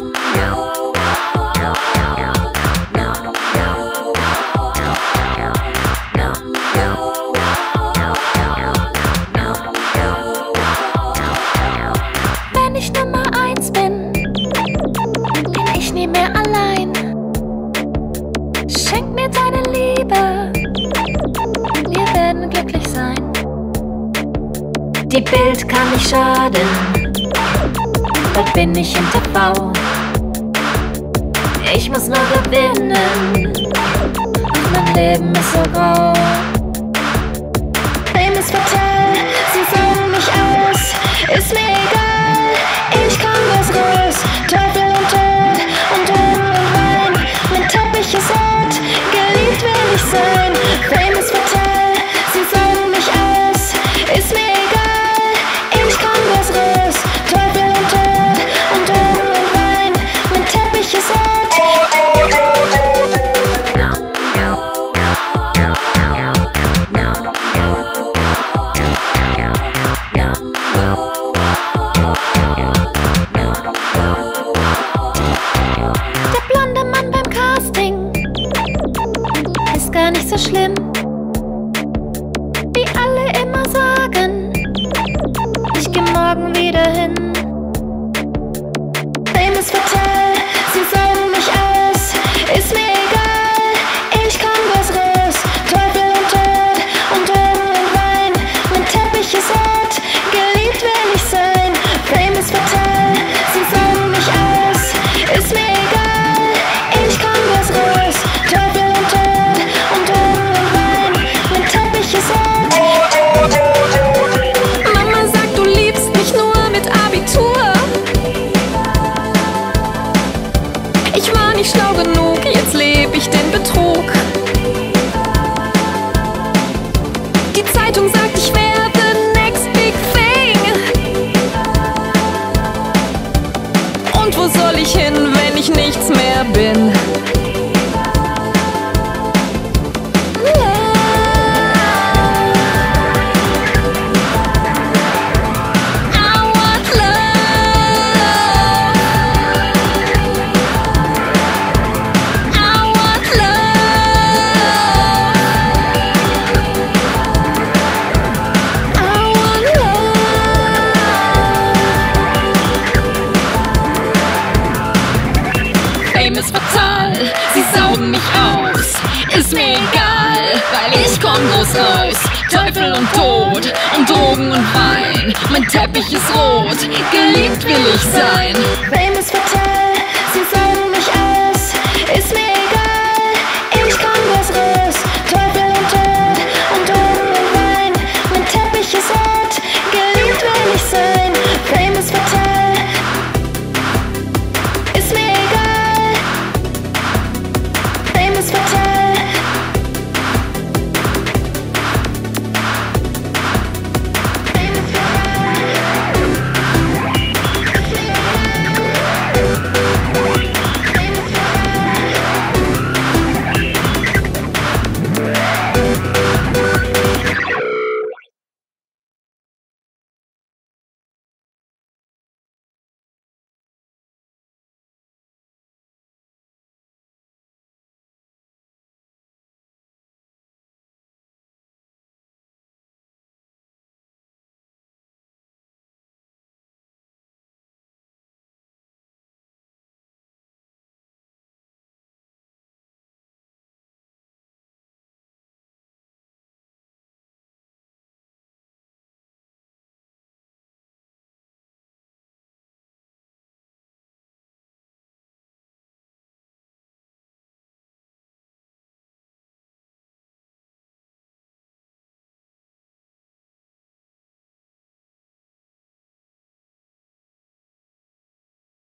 Wenn ich Nummer 1 bin ich nie mehr allein. Schenk mir deine Liebe, wir werden glücklich sein. Die Bild kann nicht schaden, bald bin ich im TV. Ich muss nur gewinnen, mein Leben ist so grau. Fame ist fatal, sie saugen mich aus, ist mir egal, ich komm was raus. Teufel und Tod und Drogen und Wein, mein Teppich ist rot, geliebt will ich sein. Fame ist fatal, sie saugen mich aus, ist mir egal, ich komm was raus. Teufel und Tod und Drogen und Wein, mein Teppich ist rot. Der blonde Mann beim Casting ist gar nicht so schlimm, wie alle immer sagen. Ich geh morgen wieder hin. Fame ist fatal, sie saugen mich aus, ist mir egal, ich komm was raus. Teufel und Tod und Drogen und Wein, mein Teppich ist rot, geliebt will ich sein. Fame ist fatal, sie saugen mich aus, ist mir egal, ich komm was raus. Teufel und Tod und Drogen und Wein, mein Teppich ist rot. Mama sagt, du liebst mich nur mit Abitur. Ich war nicht schlau genug, jetzt leb ich den Betrug. Die Zeitung sagt, ich wär the next big thing. Und wo soll ich hin, wenn ich nichts mehr bin? Fame ist fatal, sie saugen mich aus, ist mir egal, weil ich komm groß raus. Teufel und Tod und Drogen und Wein, mein Teppich ist rot, geliebt will ich sein. Fame